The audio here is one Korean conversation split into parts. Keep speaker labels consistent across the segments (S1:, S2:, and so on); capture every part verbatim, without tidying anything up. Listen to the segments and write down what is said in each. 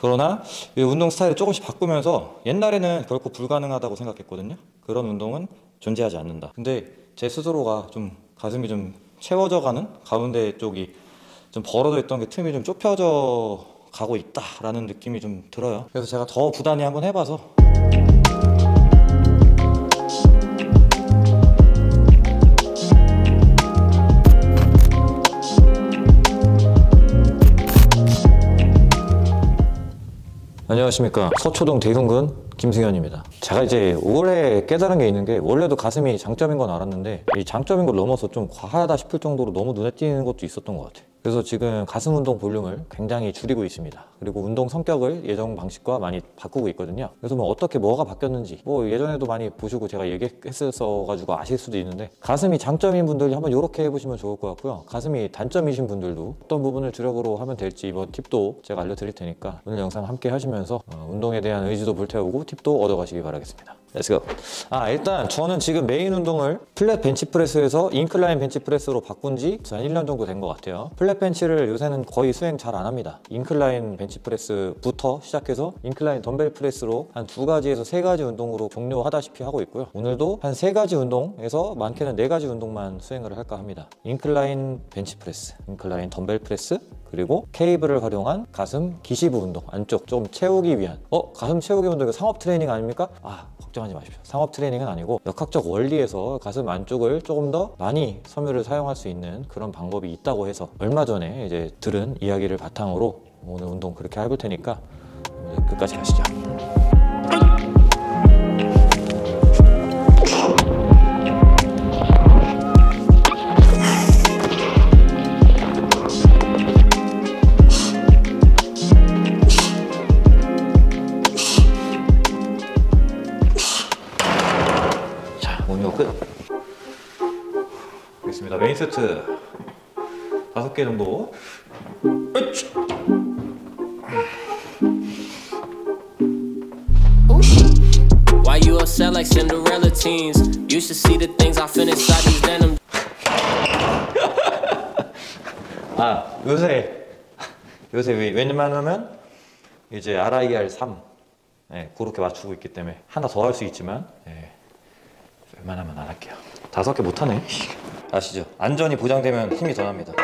S1: 그러나 이 운동 스타일을 조금씩 바꾸면서 옛날에는 결코 불가능하다고 생각했거든요. 그런 운동은 존재하지 않는다. 근데 제 스스로가 좀 가슴이 좀 채워져가는 가운데 쪽이 좀 벌어져 있던 게 틈이 좀 좁혀져 가고 있다라는 느낌이 좀 들어요. 그래서 제가 더 부단히 한번 해봐서 안녕하십니까. 서초동 대흉근 김승현입니다. 제가 이제 올해 깨달은 게 있는 게, 원래도 가슴이 장점인 건 알았는데 이 장점인 걸 넘어서 좀 과하다 싶을 정도로 너무 눈에 띄는 것도 있었던 것 같아요. 그래서 지금 가슴 운동 볼륨을 굉장히 줄이고 있습니다. 그리고 운동 성격을 예전 방식과 많이 바꾸고 있거든요. 그래서 뭐 어떻게 뭐가 바뀌었는지 뭐 예전에도 많이 보시고 제가 얘기했었어 가지고 아실 수도 있는데, 가슴이 장점인 분들이 한번 이렇게 해보시면 좋을 것 같고요. 가슴이 단점이신 분들도 어떤 부분을 주력으로 하면 될지 뭐 팁도 제가 알려드릴 테니까 오늘 영상 함께 하시면서 어, 운동에 대한 의지도 불태우고 팁도 얻어가시기 바라겠습니다. 렛츠고! 아, 일단 저는 지금 메인 운동을 플랫 벤치프레스에서 인클라인 벤치프레스로 바꾼 지 한 일 년 정도 된 것 같아요. 플랫 벤치를 요새는 거의 수행 잘 안 합니다. 인클라인 벤치프레스부터 시작해서 인클라인 덤벨 프레스로 한 두 가지에서 세 가지 운동으로 종료하다시피 하고 있고요. 오늘도 한 세 가지 운동에서 많게는 네 가지 운동만 수행을 할까 합니다. 인클라인 벤치프레스, 인클라인 덤벨 프레스, 그리고 케이블을 활용한 가슴 기시브 운동, 안쪽 좀 채우기 위한. 어? 가슴 채우기 운동 이거 상업 트레이닝 아닙니까? 아, 걱정하지 마십시오. 상업 트레이닝은 아니고 역학적 원리에서 가슴 안쪽을 조금 더 많이 섬유를 사용할 수 있는 그런 방법이 있다고 해서 얼마 전에 이제 들은 이야기를 바탕으로 오늘 운동 그렇게 해볼 테니까 끝까지 가시죠. 끝. 알겠습니다. 메인 세트 다섯 개 정도. Why you upset like Cinderella teens? You should see the things I fit inside these denim. 아, 요새 요새 왜냐면 이제 알아이알 삼 네, 그렇게 맞추고 있기 때문에 하나 더 할 수 있지만 네. 웬만하면 안 할게요. 다섯 개 못하네. 아시죠? 안전이 보장되면 힘이 더 납니다.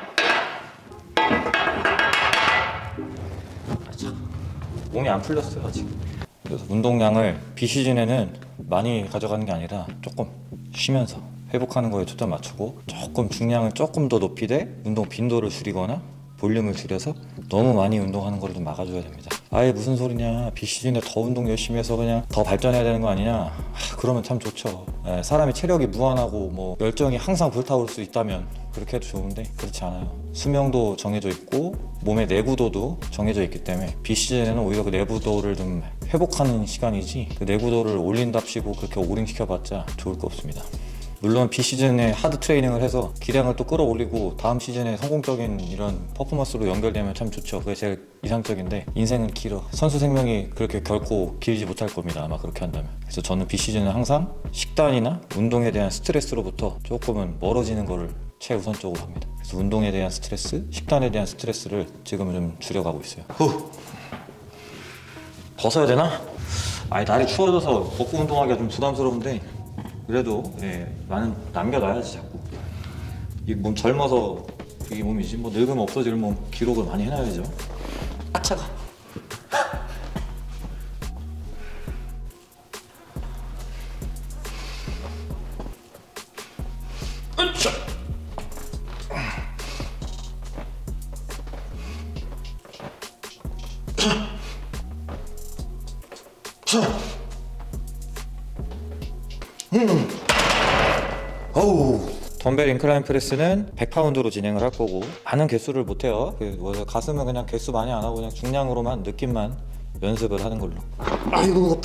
S1: 몸이 안 풀렸어요 아직. 그래서 운동량을 비시즌에는 많이 가져가는 게 아니라 조금 쉬면서 회복하는 거에 초점 맞추고, 조금 중량을 조금 더 높이되 운동 빈도를 줄이거나 볼륨을 줄여서 너무 많이 운동하는 걸 좀 막아줘야 됩니다. 아예 무슨 소리냐, 비시즌에 더 운동 열심히 해서 그냥 더 발전해야 되는 거 아니냐. 하, 그러면 참 좋죠. 에, 사람이 체력이 무한하고 뭐 열정이 항상 불타올 수 있다면 그렇게 해도 좋은데 그렇지 않아요. 수명도 정해져 있고 몸의 내구도도 정해져 있기 때문에 비시즌에는 오히려 그 내구도를 좀 회복하는 시간이지, 그 내구도를 올린답시고 그렇게 오링시켜봤자 좋을 거 없습니다. 물론 비시즌에 하드 트레이닝을 해서 기량을 또 끌어올리고 다음 시즌에 성공적인 이런 퍼포먼스로 연결되면 참 좋죠. 그게 제일 이상적인데 인생은 길어. 선수 생명이 그렇게 결코 길지 못할 겁니다, 아마 그렇게 한다면. 그래서 저는 비시즌은 항상 식단이나 운동에 대한 스트레스로부터 조금은 멀어지는 거를 최우선적으로 합니다. 그래서 운동에 대한 스트레스, 식단에 대한 스트레스를 지금은 좀 줄여가고 있어요. 후! 벗어야 되나? 아니, 날이 추워져서 벗고 운동하기가 좀 부담스러운데 그래도 예, 나는 남겨놔야지. 자꾸 이 몸 젊어서 이 몸이지 뭐 늙으면 없어질 몸 기록을 많이 해놔야죠. 아, 차가. 으쌰. 음. 어우. 덤벨 인클라인 프레스는 백 파운드로 진행을 할 거고, 많은 개수를 못해요. 가슴은 그냥 개수 많이 안 하고 그냥 중량으로만 느낌만 연습을 하는 걸로. 아이고 무겁다.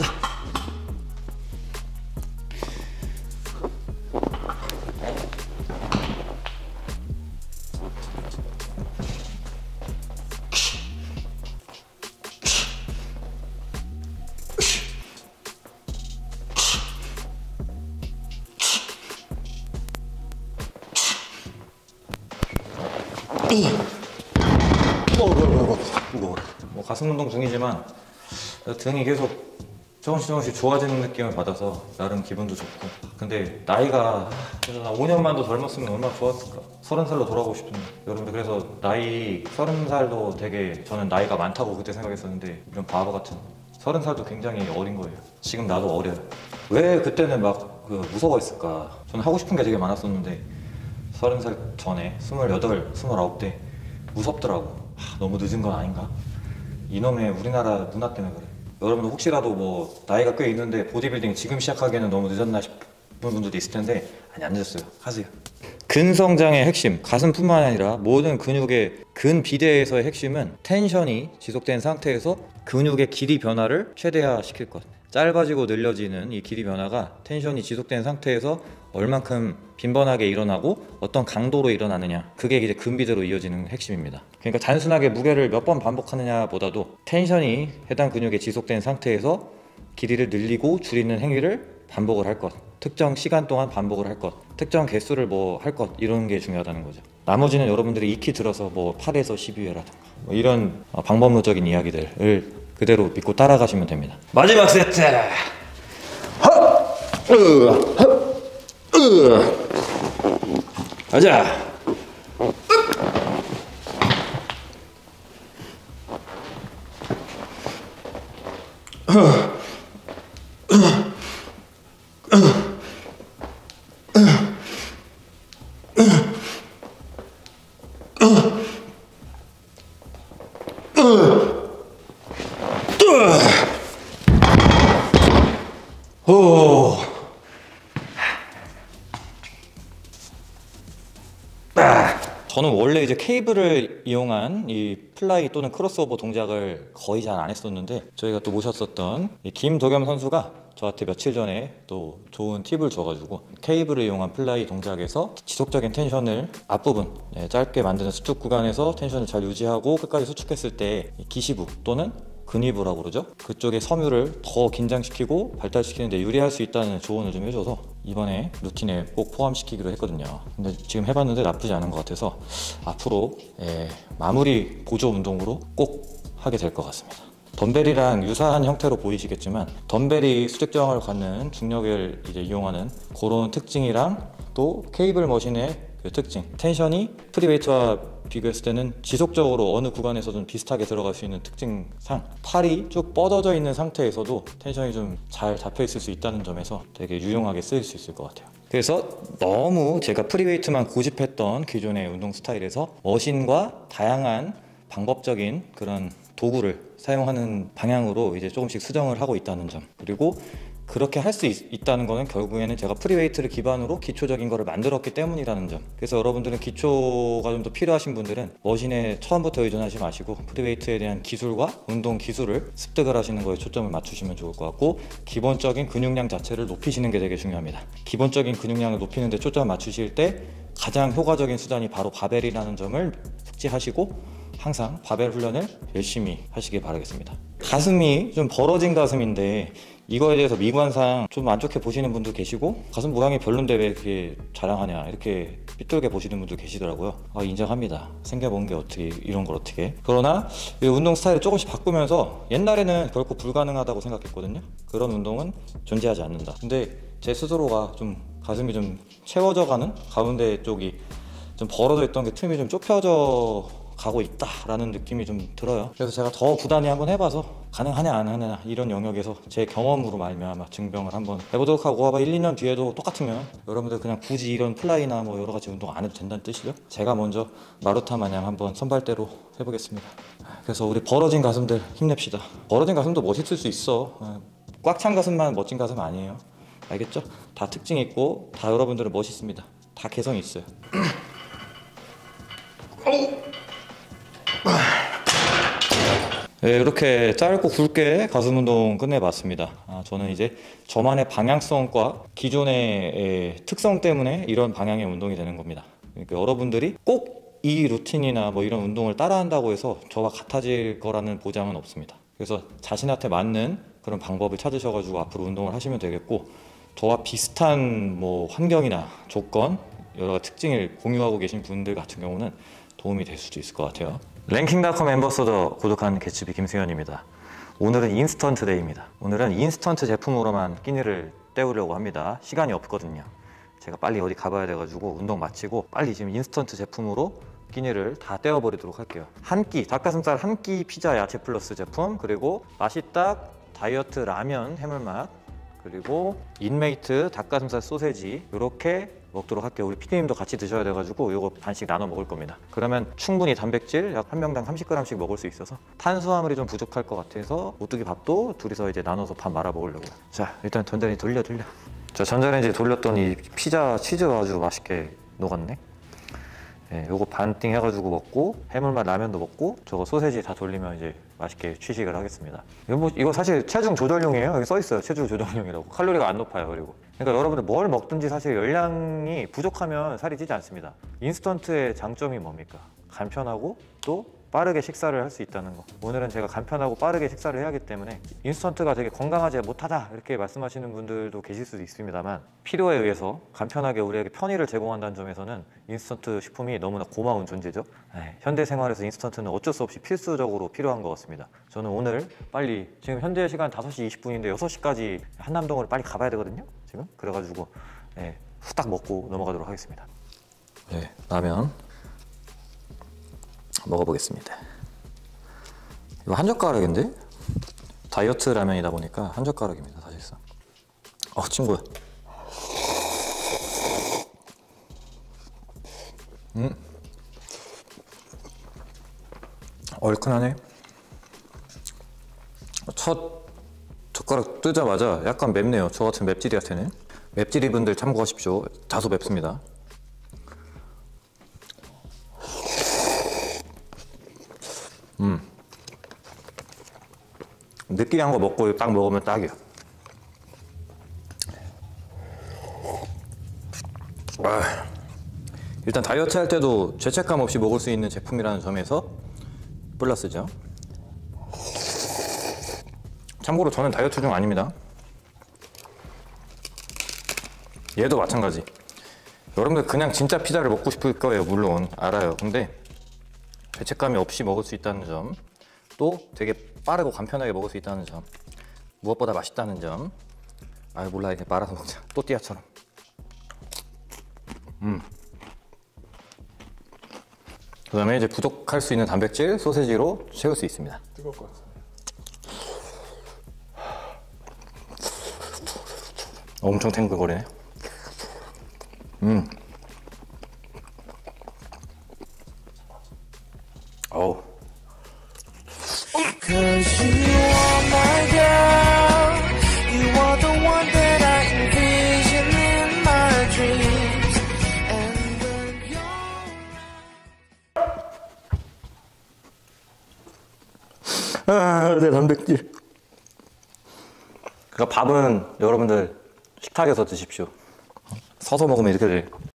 S1: 어, 무거워, 무거워, 무거워. 뭐 가슴 운동 중이지만 등이 계속 조금씩 조금씩 좋아지는 느낌을 받아서 나름 기분도 좋고. 근데 나이가 그래서 오 년만 더 젊었으면 얼마나 좋았을까. 서른 살로 돌아가고 싶은데 여러분들, 그래서 나이 서른 살도 되게 저는 나이가 많다고 그때 생각했었는데 이런 바보 같은 서른 살도 굉장히 어린 거예요. 지금 나도 어려요. 왜 그때는 막 그 무서워했을까. 저는 하고 싶은 게 되게 많았었는데 서른 살 전에 스물여덟, 스물아홉 때 무섭더라고. 하, 너무 늦은 건 아닌가? 이놈의 우리나라 문화 때문에 그래. 여러분들 혹시라도 뭐 나이가 꽤 있는데 보디빌딩 지금 시작하기에는 너무 늦었나 싶은 분들도 있을 텐데 아니, 안 늦었어요. 하세요. 근성장의 핵심, 가슴뿐만 아니라 모든 근육의 근비대에서의 핵심은 텐션이 지속된 상태에서 근육의 길이 변화를 최대화시킬 것. 짧아지고 늘려지는 이 길이 변화가 텐션이 지속된 상태에서 얼만큼 빈번하게 일어나고 어떤 강도로 일어나느냐, 그게 이제 근비대로 이어지는 핵심입니다. 그러니까 단순하게 무게를 몇 번 반복하느냐 보다도 텐션이 해당 근육에 지속된 상태에서 길이를 늘리고 줄이는 행위를 반복을 할 것, 특정 시간 동안 반복을 할 것, 특정 개수를 뭐 할 것, 이런 게 중요하다는 거죠. 나머지는 여러분들이 익히 들어서 뭐 팔에서 십이 회라든가 뭐 이런 방법론적인 이야기들을 그대로 믿고 따라가시면 됩니다. 마지막 세트! 헛! 으! 헛! 으! 가자! 오. 저는 원래 이제 케이블을 이용한 이 플라이 또는 크로스오버 동작을 거의 잘 안 했었는데 저희가 또 모셨었던 이 김도겸 선수가 저한테 며칠 전에 또 좋은 팁을 줘가지고 케이블을 이용한 플라이 동작에서 지속적인 텐션을 앞부분, 네, 짧게 만드는 수축 구간에서 텐션을 잘 유지하고 끝까지 수축했을 때 기시부 또는 근위부라고 그러죠. 그쪽의 섬유를 더 긴장시키고 발달시키는데 유리할 수 있다는 조언을 좀 해줘서 이번에 루틴에 꼭 포함시키기로 했거든요. 근데 지금 해봤는데 나쁘지 않은 것 같아서 앞으로 예, 마무리 보조 운동으로 꼭 하게 될 것 같습니다. 덤벨이랑 유사한 형태로 보이시겠지만 덤벨이 수직저항을 갖는 중력을 이제 이용하는 그런 특징이랑 또 케이블 머신의 그 특징, 텐션이 프리웨이트와 비교했을 때는 지속적으로 어느 구간에서든 비슷하게 들어갈 수 있는 특징상 팔이 쭉 뻗어져 있는 상태에서도 텐션이 좀 잘 잡혀 있을 수 있다는 점에서 되게 유용하게 쓰일 수 있을 것 같아요. 그래서 너무 제가 프리웨이트만 고집했던 기존의 운동 스타일에서 머신과 다양한 방법적인 그런 도구를 사용하는 방향으로 이제 조금씩 수정을 하고 있다는 점, 그리고 그렇게 할 수 있다는 거는 결국에는 제가 프리웨이트를 기반으로 기초적인 거를 만들었기 때문이라는 점. 그래서 여러분들은 기초가 좀 더 필요하신 분들은 머신에 처음부터 의존하지 마시고 프리웨이트에 대한 기술과 운동 기술을 습득을 하시는 거에 초점을 맞추시면 좋을 것 같고, 기본적인 근육량 자체를 높이시는 게 되게 중요합니다. 기본적인 근육량을 높이는 데 초점을 맞추실 때 가장 효과적인 수단이 바로 바벨이라는 점을 숙지하시고 항상 바벨 훈련을 열심히 하시길 바라겠습니다. 가슴이 좀 벌어진 가슴인데 이거에 대해서 미관상 좀 안 좋게 보시는 분도 계시고, 가슴 모양이 별론데 왜 이렇게 자랑하냐 이렇게 삐뚤게 보시는 분도 계시더라고요. 아, 인정합니다. 생겨본 게 어떻게 이런 걸 어떻게. 그러나 이 운동 스타일을 조금씩 바꾸면서 옛날에는 결코 불가능하다고 생각했거든요. 그런 운동은 존재하지 않는다. 근데 제 스스로가 좀 가슴이 좀 채워져 가는, 가운데 쪽이 좀 벌어져 있던 게 틈이 좀 좁혀져 가고 있다라는 느낌이 좀 들어요. 그래서 제가 더 부단히 한번 해봐서 가능하냐 안 하냐 이런 영역에서 제 경험으로 말미암아 증명을 한번 해보도록 하고, 아마 일, 이 년 뒤에도 똑같으면 여러분들 그냥 굳이 이런 플라이나 뭐 여러 가지 운동 안 해도 된다는 뜻이죠. 제가 먼저 마루타 마냥 한번 선발대로 해보겠습니다. 그래서 우리 벌어진 가슴들 힘냅시다. 벌어진 가슴도 멋있을 수 있어. 꽉 찬 가슴만 멋진 가슴 아니에요. 알겠죠? 다 특징이 있고 다 여러분들은 멋있습니다. 다 개성이 있어요. 네, 이렇게 짧고 굵게 가슴 운동 끝내봤습니다. 아, 저는 이제 저만의 방향성과 기존의 에, 특성 때문에 이런 방향의 운동이 되는 겁니다. 그러니까 여러분들이 꼭 이 루틴이나 뭐 이런 운동을 따라한다고 해서 저와 같아질 거라는 보장은 없습니다. 그래서 자신한테 맞는 그런 방법을 찾으셔가지고 앞으로 운동을 하시면 되겠고, 저와 비슷한 뭐 환경이나 조건, 여러 가지 특징을 공유하고 계신 분들 같은 경우는 도움이 될 수도 있을 것 같아요. 랭킹닷컴 엠버서더 고독한 개츠비 김승현입니다. 오늘은 인스턴트 데이입니다. 오늘은 인스턴트 제품으로만 끼니를 때우려고 합니다. 시간이 없거든요. 제가 빨리 어디 가봐야 돼가지고 운동 마치고 빨리 지금 인스턴트 제품으로 끼니를 다 때워버리도록 할게요. 한 끼, 닭가슴살 한 끼 피자 야채 플러스 제품, 그리고 맛있딱 다이어트 라면 해물맛, 그리고 인메이트 닭가슴살 소세지 이렇게 먹도록 할게요. 우리 피디님도 같이 드셔야 돼가지고 이거 반씩 나눠 먹을 겁니다. 그러면 충분히 단백질 약 한 명당 삼십 그램씩 먹을 수 있어서 탄수화물이 좀 부족할 것 같아서 오뚜기 밥도 둘이서 이제 나눠서 밥 말아 먹으려고요. 자, 일단 전자레인지 돌려 돌려. 자, 전자레인지 돌렸더니 피자 치즈 아주 맛있게 녹았네. 네, 요거 반띵 해가지고 먹고 해물맛 라면도 먹고 저거 소세지 다 돌리면 이제 맛있게 취식을 하겠습니다. 이거, 뭐, 이거 사실 체중 조절용이에요. 여기 써있어요. 체중 조절용이라고. 칼로리가 안 높아요. 그리고 그러니까 여러분들 뭘 먹든지 사실 열량이 부족하면 살이 찌지 않습니다. 인스턴트의 장점이 뭡니까? 간편하고 또 빠르게 식사를 할 수 있다는 거. 오늘은 제가 간편하고 빠르게 식사를 해야 하기 때문에 인스턴트가 되게 건강하지 못하다 이렇게 말씀하시는 분들도 계실 수도 있습니다만 필요에 의해서 간편하게 우리에게 편의를 제공한다는 점에서는 인스턴트 식품이 너무나 고마운 존재죠. 에이, 현대 생활에서 인스턴트는 어쩔 수 없이 필수적으로 필요한 것 같습니다. 저는 오늘 빨리 지금 현재 시간 다섯 시 이십 분인데 여섯 시까지 한남동을 빨리 가봐야 되거든요. 지금 그래가지고 네, 후딱 먹고 넘어가도록 하겠습니다. 네, 라면 먹어보겠습니다. 이거 한 젓가락인데? 다이어트 라면이다 보니까 한 젓가락입니다, 사실상. 어, 친구야. 음. 얼큰하네. 첫 젓가락 뜨자마자 약간 맵네요. 저 같은 맵찔이한테는. 맵찔이 분들 참고하십시오. 다소 맵습니다. 음. 느끼한 거 먹고 딱 먹으면 딱이야. 아, 일단 다이어트 할 때도 죄책감 없이 먹을 수 있는 제품이라는 점에서 플러스죠. 참고로 저는 다이어트 중 아닙니다. 얘도 마찬가지. 여러분들 그냥 진짜 피자를 먹고 싶을 거예요. 물론 알아요. 근데 죄책감이 없이 먹을 수 있다는 점, 또 되게 빠르고 간편하게 먹을 수 있다는 점, 무엇보다 맛있다는 점. 아 몰라, 이제 말아서 먹자. 또띠아처럼. 음. 그 다음에 이제 부족할 수 있는 단백질 소세지로 채울 수 있습니다.
S2: 뜨거울 것 같습니다.
S1: 엄청 탱글거리네. 음. 어우.
S3: Cause you are my girl, you are the one that I envision in my dreams, and when you're
S1: 아, 내 단백질. 그러니까 밥은 여러분들 식탁에서 드십시오. 서서 먹으면 이렇게 돼.